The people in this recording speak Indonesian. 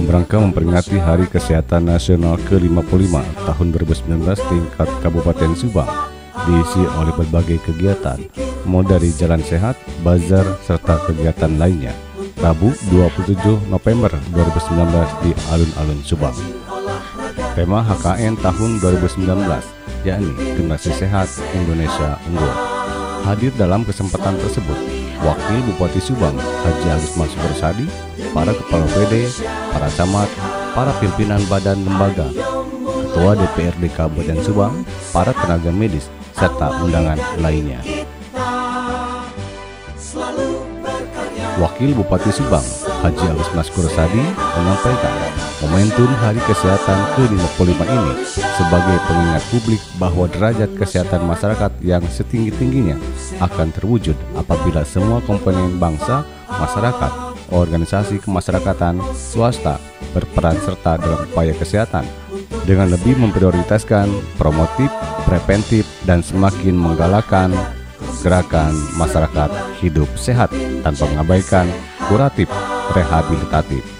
rangka memperingati Hari Kesehatan Nasional ke-55 tahun 2019 tingkat Kabupaten Subang, diisi oleh berbagai kegiatan, mulai dari jalan sehat, bazar, serta kegiatan lainnya. Rabu 27 November 2019 di Alun-Alun Subang. Tema HKN tahun 2019, yakni Generasi Sehat Indonesia Unggul. Hadir dalam kesempatan tersebut Wakil Bupati Subang Haji Agus Maskur Sadi, para kepala PD, para camat, para pimpinan badan lembaga, Ketua DPRD Kabupaten Subang, para tenaga medis, serta undangan lainnya. Wakil Bupati Subang Haji Agus Maskur Sadi menyampaikan momentum Hari Kesehatan ke-55 ini sebagai pengingat publik bahwa derajat kesehatan masyarakat yang setinggi-tingginya akan terwujud apabila semua komponen bangsa, masyarakat, organisasi kemasyarakatan, swasta berperan serta dalam upaya kesehatan dengan lebih memprioritaskan promotif, preventif, dan semakin menggalakkan gerakan masyarakat hidup sehat tanpa mengabaikan kuratif rehabilitatif.